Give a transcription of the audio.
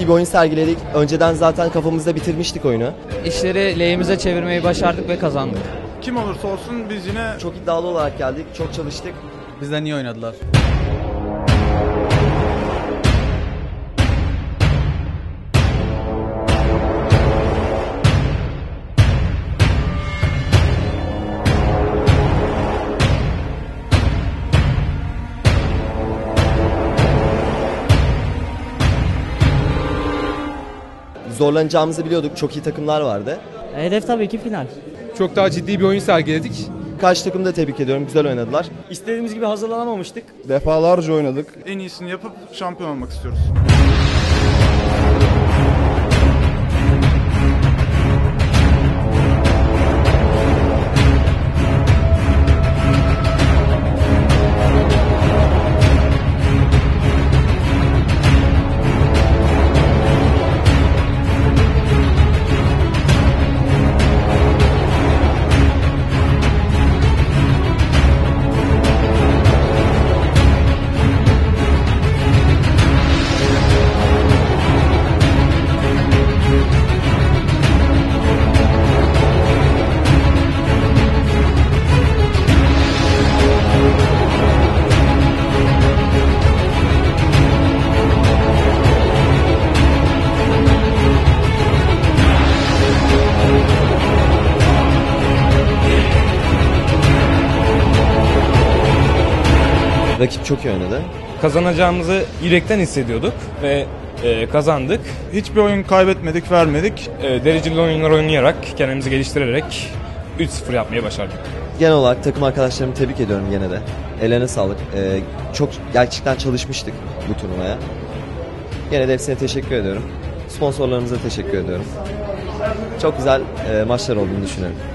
iyi bir oyun sergiledik. Önceden zaten kafamızda bitirmiştik oyunu. İşleri lehimize çevirmeyi başardık ve kazandık. Kim olursa olsun biz yine Çok iddialı olarak geldik, çok çalıştık. Bizden iyi oynadılar. Zorlanacağımızı biliyorduk, çok iyi takımlar vardı. Hedef tabii ki final. Çok daha ciddi bir oyun sergiledik. Karşı takımı da tebrik ediyorum, güzel oynadılar. İstediğimiz gibi hazırlanamamıştık. defalarca oynadık. En iyisini yapıp şampiyon olmak istiyoruz. Rakip çok iyi oynadı. Kazanacağımızı yürekten hissediyorduk ve kazandık. Hiçbir oyun kaybetmedik, vermedik. Dereceli oyunlar oynayarak, kendimizi geliştirerek 3-0 yapmayı başardık. Genel olarak takım arkadaşlarımı tebrik ediyorum gene de. Ellerine sağlık. Çok gerçekten çalışmıştık bu turnuvaya. Gene de hepsine teşekkür ediyorum. Sponsorlarımıza teşekkür ediyorum. Çok güzel maçlar olduğunu düşünüyorum.